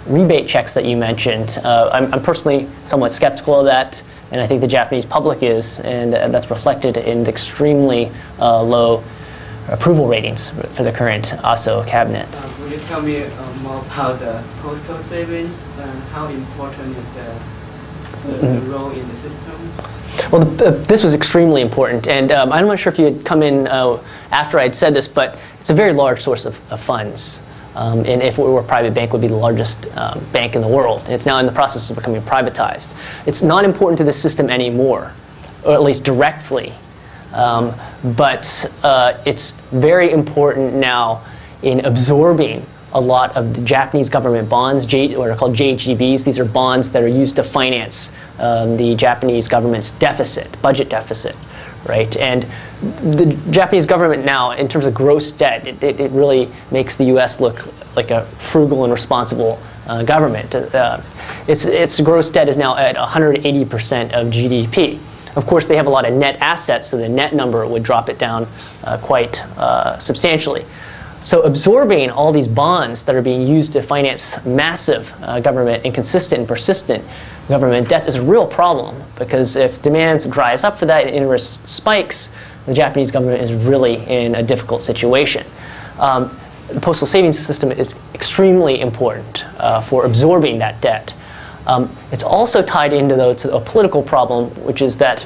Speaker 1: rebate checks that you mentioned, uh, I'm, I'm personally somewhat skeptical of that, and I think the Japanese public is, and uh, that's reflected in the extremely uh, low approval ratings for the current A S O cabinet.
Speaker 3: Uh, will you tell me uh, more about the postal savings and how important is the, the,
Speaker 1: Mm-hmm.
Speaker 3: the role in the system?
Speaker 1: Well, the, uh, this was extremely important, and um, I'm not sure if you had come in uh, after I'd said this, but it's a very large source of, of funds. Um, and if it were a private bank, it would be the largest um, bank in the world. And it's now in the process of becoming privatized. It's not important to the system anymore, or at least directly. Um, but uh, it's very important now in absorbing a lot of the Japanese government bonds, J, what are called J G Bs. These are bonds that are used to finance um, the Japanese government's deficit, budget deficit, right? And the Japanese government now, in terms of gross debt, it, it, it really makes the U S look like a frugal and responsible uh, government. Uh, its, its gross debt is now at one hundred eighty percent of G D P. Of course, they have a lot of net assets, so the net number would drop it down uh, quite uh, substantially. So absorbing all these bonds that are being used to finance massive uh, government, inconsistent and persistent government debts is a real problem, because if demand dries up for that and interest spikes, the Japanese government is really in a difficult situation. Um, the postal savings system is extremely important uh, for absorbing that debt. Um, it's also tied into, though, to a political problem, which is that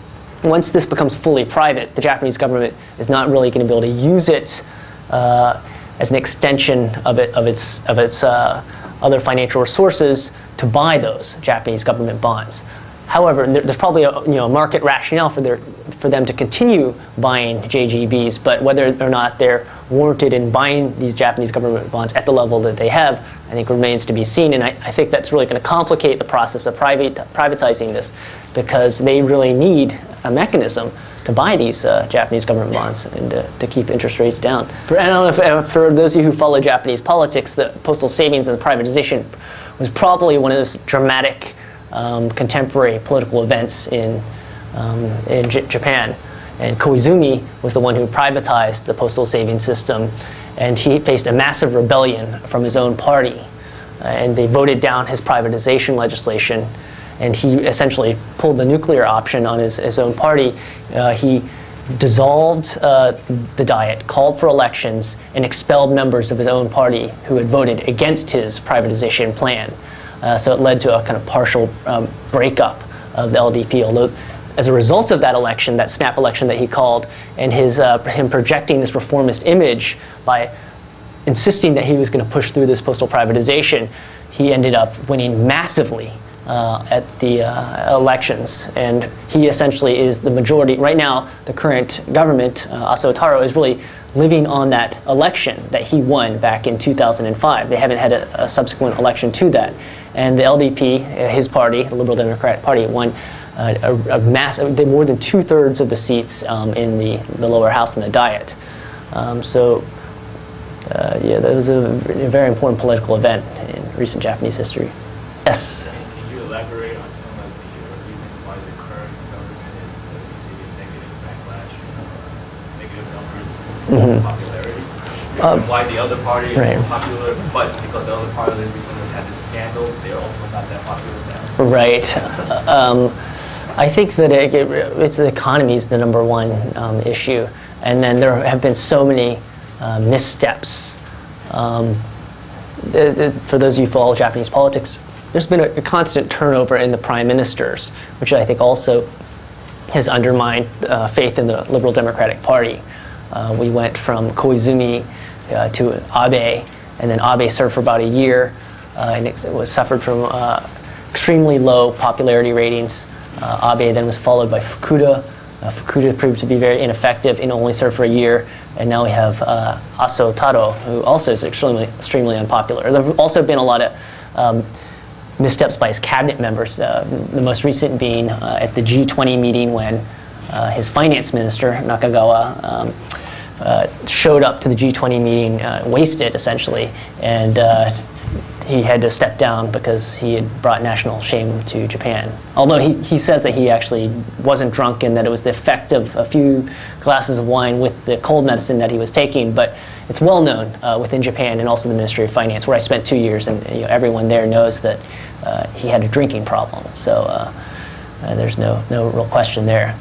Speaker 1: once this becomes fully private, the Japanese government is not really going to be able to use it uh, as an extension of, it, of its, of its uh, other financial resources to buy those Japanese government bonds. However, there, there's probably a, you know, a market rationale for, their, for them to continue buying J G Bs, but whether or not they're warranted in buying these Japanese government bonds at the level that they have, I think remains to be seen. And I, I think that's really going to complicate the process of private, privatizing this, because they really need a mechanism to buy these uh, Japanese government bonds and uh, to keep interest rates down. For, I don't know if, uh, for those of you who follow Japanese politics, the postal savings and the privatization was probably one of those dramatic um, contemporary political events in, um, in J Japan. And Koizumi was the one who privatized the postal savings system, and he faced a massive rebellion from his own party. Uh, and they voted down his privatization legislation, and he essentially pulled the nuclear option on his, his own party. Uh, he dissolved uh, the Diet, called for elections, and expelled members of his own party who had voted against his privatization plan. Uh, so it led to a kind of partial um, breakup of the L D P, although as a result of that election, that snap election that he called, and his, uh, him projecting this reformist image by insisting that he was going to push through this postal privatization, he ended up winning massively uh, at the uh, elections. And he essentially is the majority. Right now, the current government, uh, Aso Taro, is really living on that election that he won back in two thousand five. They haven't had a, a subsequent election to that. And the L D P, his party, the Liberal Democratic Party, won Uh, a, a massive, they more than two-thirds of the seats um, in the, the lower house in the Diet. Um, so, uh, yeah, that was a, a very important political event in recent Japanese history. Yes?
Speaker 2: Can you elaborate on some of the uh, reasons why the current government is uh, receiving negative backlash, uh, negative numbers
Speaker 1: Mm-hmm.
Speaker 2: of popularity?
Speaker 1: Um,
Speaker 2: And why the other party
Speaker 1: right.
Speaker 2: is popular, but because the other party recently had this scandal, they're also not that popular now?
Speaker 1: Right. Um, I think that it, it, it's the economy is the number one um, issue, and then there have been so many uh, missteps. Um, th th for those of you who follow Japanese politics, there's been a, a constant turnover in the prime ministers, which I think also has undermined uh, faith in the Liberal Democratic Party. Uh, we went from Koizumi uh, to Abe, and then Abe served for about a year, uh, and it was suffered from uh, extremely low popularity ratings. Uh, Abe then was followed by Fukuda. Uh, Fukuda proved to be very ineffective and only served for a year. And now we have uh, Aso Taro, who also is extremely, extremely unpopular. There have also been a lot of um, missteps by his cabinet members, uh, the most recent being uh, at the G twenty meeting when uh, his finance minister, Nakagawa, um, uh, showed up to the G twenty meeting uh, wasted, essentially, and uh, he had to step down because he had brought national shame to Japan. Although he, he says that he actually wasn't drunk and that it was the effect of a few glasses of wine with the cold medicine that he was taking. But it's well known uh, within Japan and also the Ministry of Finance, where I spent two years, and you know, everyone there knows that uh, he had a drinking problem. So uh, uh, there's no, no real question there.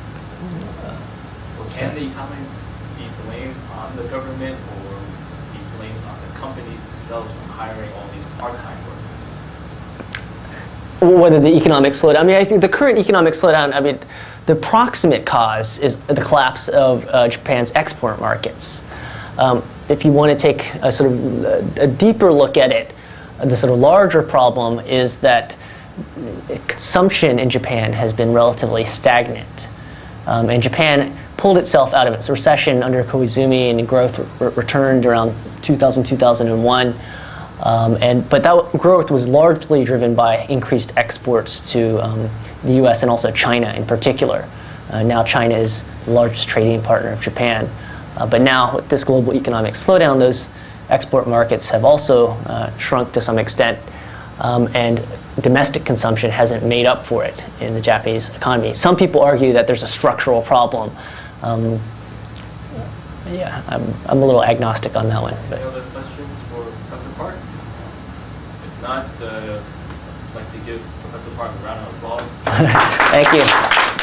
Speaker 2: Well, can the economy be blamed on the government or be blamed on the companies themselves for hiring all these part-time workers?
Speaker 1: Whether the economic slowdown, I mean, I think the current economic slowdown, I mean, the proximate cause is the collapse of uh, Japan's export markets. Um, if you want to take a sort of a, a deeper look at it, the sort of larger problem is that consumption in Japan has been relatively stagnant. Um, and Japan pulled itself out of its recession under Koizumi, and growth re returned around two thousand, two thousand one. Um, and, but that growth was largely driven by increased exports to um, the U S and also China in particular. Uh, now China is the largest trading partner of Japan. Uh, but now with this global economic slowdown, those export markets have also uh, shrunk to some extent. Um, and domestic consumption hasn't made up for it in the Japanese economy. Some people argue that there's a structural problem. Um, yeah, I'm, I'm a little agnostic on that one. But.
Speaker 2: Any other questions for Professor Park? If not, uh, I'd like to give Professor Park a round of applause.
Speaker 1: Thank you.